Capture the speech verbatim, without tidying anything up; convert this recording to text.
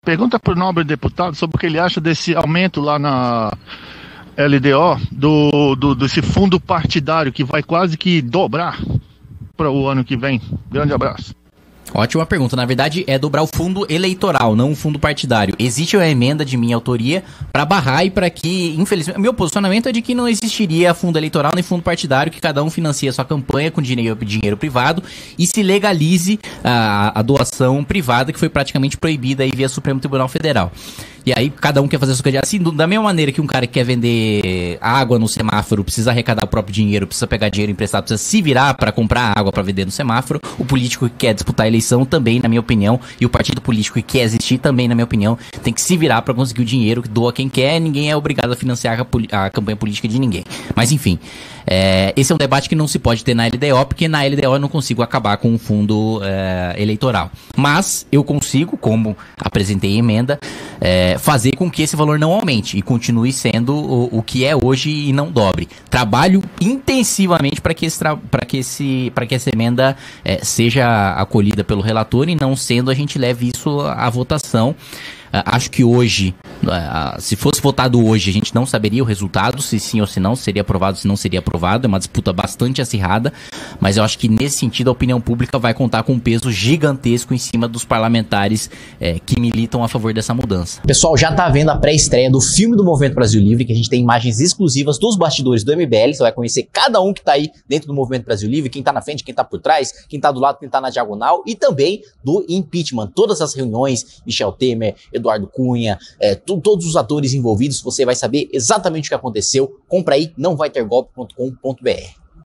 pergunta pro nobre deputado sobre o que ele acha desse aumento lá na L D O, do, do, desse fundo partidário que vai quase que dobrar para o ano que vem. Grande abraço. Ótima pergunta. Na verdade, é dobrar o fundo eleitoral, não o fundo partidário. Existe uma emenda de minha autoria para barrar e para que, infelizmente, meu posicionamento é de que não existiria fundo eleitoral nem fundo partidário, que cada um financia sua campanha com dinheiro, dinheiro privado e se legalize a, a doação privada, que foi praticamente proibida aí via Supremo Tribunal Federal. E aí cada um quer fazer a sua coisa assim, da mesma maneira que um cara que quer vender água no semáforo precisa arrecadar o próprio dinheiro, precisa pegar dinheiro emprestado, precisa se virar para comprar água para vender no semáforo, o político que quer disputar a eleição também, na minha opinião, e o partido político que quer existir também, na minha opinião, tem que se virar para conseguir o dinheiro, que doa quem quer, ninguém é obrigado a financiar a, a campanha política de ninguém. Mas enfim, é, esse é um debate que não se pode ter na L D O, porque na L D O eu não consigo acabar com o fundo é, eleitoral. Mas eu consigo, como apresentei emenda, é, fazer com que esse valor não aumente e continue sendo o, o que é hoje e não dobre. Trabalho intensivamente para que, esse, que, esse, que essa emenda é, seja acolhida pelo relator e não sendo, a gente leve isso à votação. Uh, acho que hoje, uh, se fosse votado hoje, a gente não saberia o resultado, se sim ou se não, seria aprovado, se não seria aprovado. É uma disputa bastante acirrada, mas eu acho que nesse sentido a opinião pública vai contar com um peso gigantesco em cima dos parlamentares eh, que militam a favor dessa mudança. Pessoal, já tá vendo a pré-estreia do filme do Movimento Brasil Livre, que a gente tem imagens exclusivas dos bastidores do M B L. Você vai conhecer cada um que tá aí dentro do Movimento Brasil Livre, quem tá na frente, quem tá por trás, quem tá do lado, quem tá na diagonal, e também do impeachment. Todas as reuniões, Michel Temer, Eduardo Cunha, é, todos os atores envolvidos, você vai saber exatamente o que aconteceu. Compra aí, não vai ter golpe ponto com ponto br.